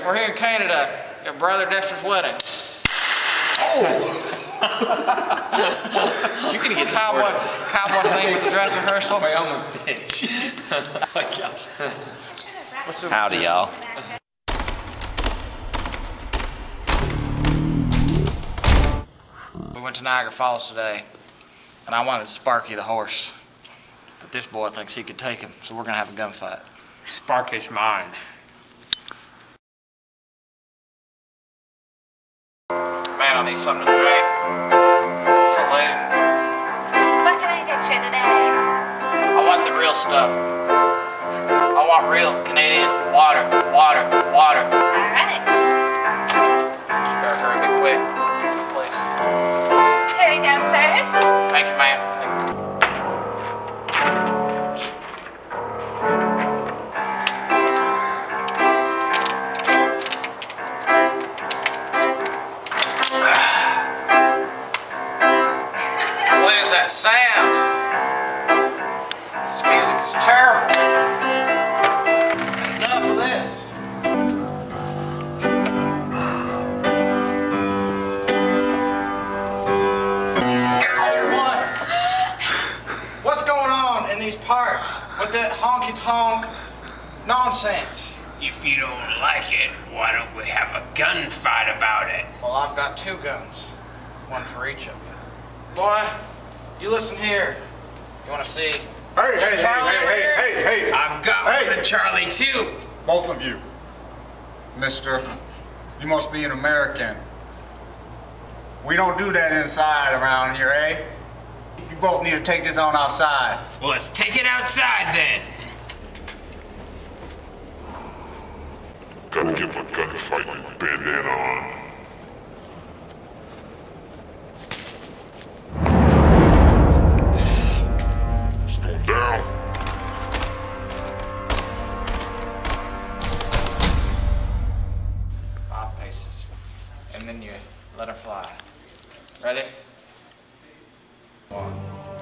We're here in Canada at Brother Dester's wedding. Oh! You're gonna get cowboy thing with dress rehearsal. I almost did. Oh my gosh. Howdy, y'all. We went to Niagara Falls today, and I wanted Sparky the horse. But this boy thinks he could take him, so we're gonna have a gunfight. Sparky's mine. Man, I need something to drink. Salute. What can I get you today? I want the real stuff. I want real Canadian water, water, water. All right. Just better hurry, be quick. This place. Here you go, sir. Thank you, ma'am. What is that sound? This music is terrible. Enough of this. What's going on in these parks with that honky-tonk nonsense? If you don't like it, why don't we have a gunfight about it? Well, I've got 2 guns, one for each of you. Boy, you listen here. You want to see? Hey! I've got one to Charlie too. Both of you. Mister, you must be an American. We don't do that inside around here, eh? You both need to take this on outside. Well, let's take it outside then. Gotta get my gunfighting bandana on. It's going down. Five paces. And then you let her fly. Ready? 1, 2,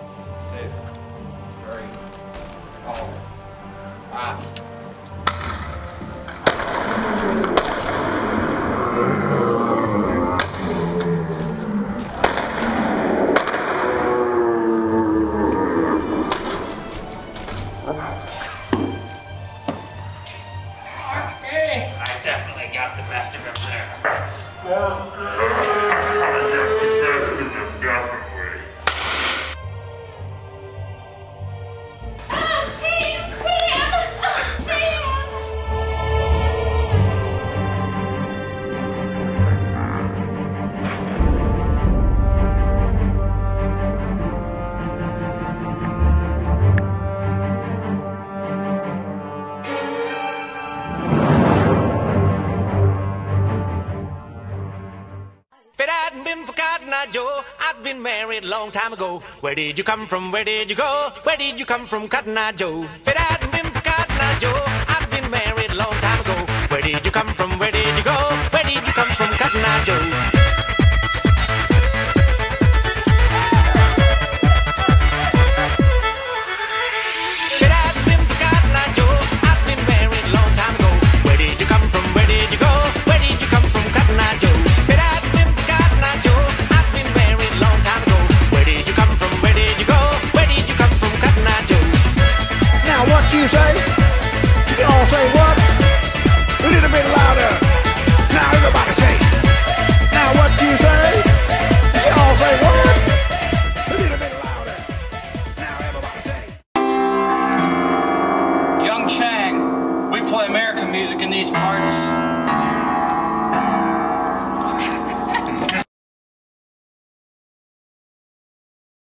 3, 4, 5. I definitely got the best of him there. I got the best of them, definitely. If it hadn't been for Cotton Eye Joe, I'd been married a long time ago. Where did you come from? Where did you go? Where did you come from, Cotton Eye Joe? If it